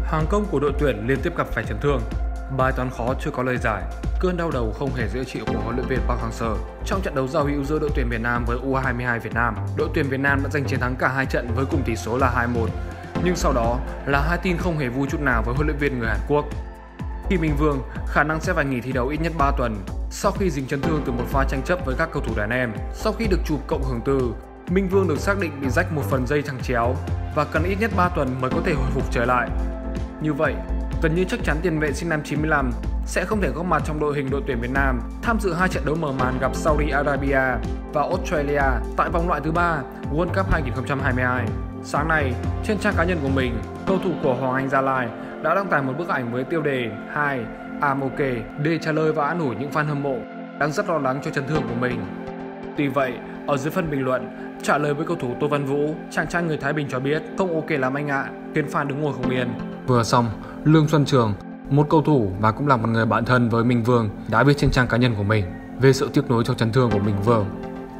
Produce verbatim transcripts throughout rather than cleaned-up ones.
Hàng công của đội tuyển liên tiếp gặp phải chấn thương. Bài toán khó chưa có lời giải. Cơn đau đầu không hề dễ chịu của huấn luyện viên Park Hang-seo. Trong trận đấu giao hữu giữa đội tuyển Việt Nam với U hai mươi hai Việt Nam, đội tuyển Việt Nam đã giành chiến thắng cả hai trận với cùng tỷ số là hai một. Nhưng sau đó là hai tin không hề vui chút nào với huấn luyện viên người Hàn Quốc. Khi Minh Vương khả năng sẽ phải nghỉ thi đấu ít nhất ba tuần sau khi dính chấn thương từ một pha tranh chấp với các cầu thủ đàn em. Sau khi được chụp cộng hưởng từ, Minh Vương được xác định bị rách một phần dây thăng chéo và cần ít nhất ba tuần mới có thể hồi phục trở lại. Như vậy, gần như chắc chắn tiền vệ sinh năm chín mươi lăm sẽ không thể góp mặt trong đội hình đội tuyển Việt Nam tham dự hai trận đấu mở màn gặp Saudi Arabia và Australia tại vòng loại thứ ba World Cup hai không hai hai. Sáng nay, trên trang cá nhân của mình, cầu thủ của Hoàng Anh Gia Lai đã đăng tải một bức ảnh với tiêu đề hai I'm OK để trả lời và an ủi những fan hâm mộ đang rất lo lắng cho chấn thương của mình. Tuy vậy, ở dưới phần bình luận, trả lời với cầu thủ Tô Văn Vũ, chàng trai người Thái Bình cho biết không ok lắm anh ạ, khiến fan đứng ngồi không yên. Vừa xong, Lương Xuân Trường, một cầu thủ và cũng là một người bạn thân với Minh Vương, đã viết trên trang cá nhân của mình về sự tiếc nuối trong chấn thương của Minh Vương.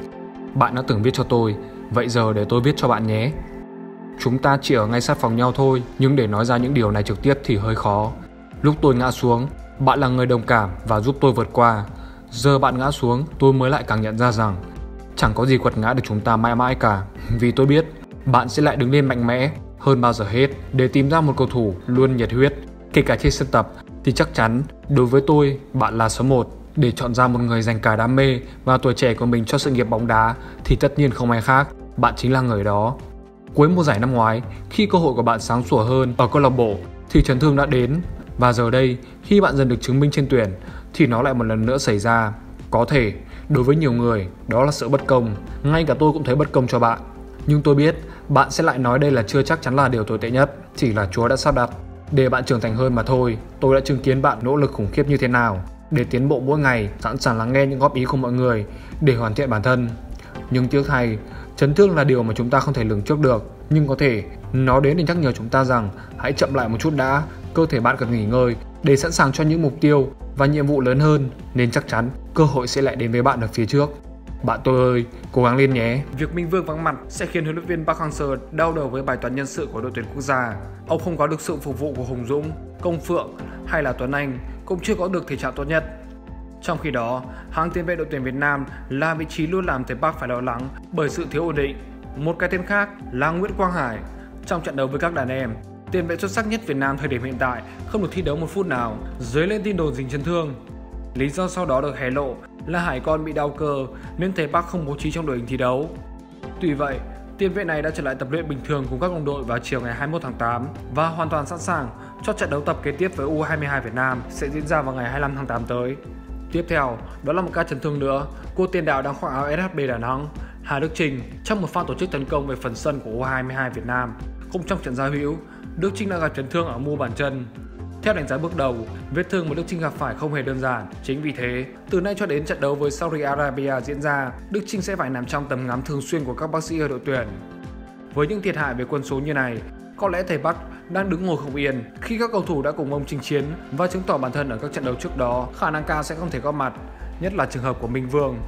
Bạn đã từng viết cho tôi, vậy giờ để tôi viết cho bạn nhé. Chúng ta chỉ ở ngay sát phòng nhau thôi, nhưng để nói ra những điều này trực tiếp thì hơi khó. Lúc tôi ngã xuống, bạn là người đồng cảm và giúp tôi vượt qua. Giờ bạn ngã xuống, tôi mới lại càng nhận ra rằng chẳng có gì quật ngã được chúng ta mãi mãi cả. Vì tôi biết bạn sẽ lại đứng lên mạnh mẽ hơn bao giờ hết để tìm ra một cầu thủ luôn nhiệt huyết. Kể cả trên sân tập thì chắc chắn đối với tôi bạn là số một. Để chọn ra một người dành cả đam mê và tuổi trẻ của mình cho sự nghiệp bóng đá thì tất nhiên không ai khác, bạn chính là người đó. Cuối mùa giải năm ngoái, khi cơ hội của bạn sáng sủa hơn ở câu lạc bộ thì chấn thương đã đến. Và giờ đây, khi bạn dần được chứng minh trên tuyển thì nó lại một lần nữa xảy ra. Có thể, đối với nhiều người, đó là sự bất công. Ngay cả tôi cũng thấy bất công cho bạn. Nhưng tôi biết, bạn sẽ lại nói đây là chưa chắc chắn là điều tồi tệ nhất, chỉ là Chúa đã sắp đặt để bạn trưởng thành hơn mà thôi. Tôi đã chứng kiến bạn nỗ lực khủng khiếp như thế nào để tiến bộ mỗi ngày, sẵn sàng lắng nghe những góp ý của mọi người để hoàn thiện bản thân. Nhưng tiếc thay, chấn thương là điều mà chúng ta không thể lường trước được. Nhưng có thể, nó đến để nhắc nhở chúng ta rằng hãy chậm lại một chút đã. Cơ thể bạn cần nghỉ ngơi để sẵn sàng cho những mục tiêu và nhiệm vụ lớn hơn, nên chắc chắn cơ hội sẽ lại đến với bạn ở phía trước. Bạn tôi ơi, cố gắng lên nhé. Việc Minh Vương vắng mặt sẽ khiến huấn luyện viên Park Hang-seo đau đầu với bài toán nhân sự của đội tuyển quốc gia. Ông không có được sự phục vụ của Hùng Dũng, Công Phượng hay là Tuấn Anh, cũng chưa có được thể trạng tốt nhất. Trong khi đó, hàng tiền vệ đội tuyển Việt Nam là vị trí luôn làm thầy Park phải lo lắng bởi sự thiếu ổn định. Một cái tên khác là Nguyễn Quang Hải. Trong trận đấu với các đàn em, tiền vệ xuất sắc nhất Việt Nam thời điểm hiện tại không được thi đấu một phút nào, dưới lên tin đồn dính chấn thương. Lý do sau đó được hé lộ là Hải con bị đau cơ nên thầy Park không bố trí trong đội hình thi đấu. Tuy vậy, tiền vệ này đã trở lại tập luyện bình thường cùng các đồng đội vào chiều ngày hai mươi mốt tháng tám và hoàn toàn sẵn sàng cho trận đấu tập kế tiếp với U hai mươi hai Việt Nam sẽ diễn ra vào ngày hai mươi lăm tháng tám tới. Tiếp theo, đó là một ca chấn thương nữa của tiền đạo đang khoác áo ét hát bê Đà Nẵng, Hà Đức Chinh trong một pha tổ chức tấn công về phần sân của U hai mươi hai Việt Nam. Cũng trong trận giao hữu, Đức Chinh đã gặp chấn thương ở mu bàn chân. Theo đánh giá bước đầu, vết thương mà Đức Chinh gặp phải không hề đơn giản. Chính vì thế, từ nay cho đến trận đấu với Saudi Arabia diễn ra, Đức Chinh sẽ phải nằm trong tầm ngắm thường xuyên của các bác sĩ ở đội tuyển. Với những thiệt hại về quân số như này, có lẽ thầy Park đang đứng ngồi không yên khi các cầu thủ đã cùng ông chinh chiến và chứng tỏ bản thân ở các trận đấu trước đó, khả năng cao sẽ không thể góp mặt, nhất là trường hợp của Minh Vương.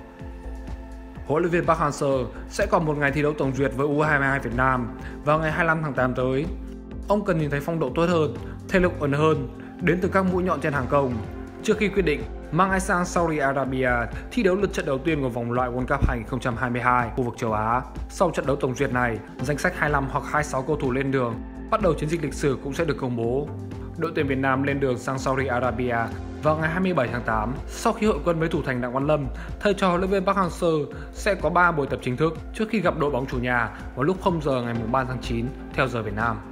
Huấn luyện viên Park Hang-seo sẽ còn một ngày thi đấu tổng duyệt với U hai mươi hai Việt Nam vào ngày hai mươi lăm tháng tám tới. Ông cần nhìn thấy phong độ tốt hơn, thể lực ổn hơn đến từ các mũi nhọn trên hàng công trước khi quyết định mang ai sang Saudi Arabia thi đấu lượt trận đầu tiên của vòng loại World Cup hai không hai hai khu vực châu Á. Sau trận đấu tổng duyệt này, danh sách hai mươi lăm hoặc hai mươi sáu cầu thủ lên đường bắt đầu chiến dịch lịch sử cũng sẽ được công bố. Đội tuyển Việt Nam lên đường sang Saudi Arabia vào ngày hai mươi bảy tháng tám sau khi hội quân với thủ thành Đặng Văn Lâm, thầy trò huấn luyện viên Park Hang-seo sẽ có ba buổi tập chính thức trước khi gặp đội bóng chủ nhà vào lúc không giờ ngày ba tháng chín theo giờ Việt Nam.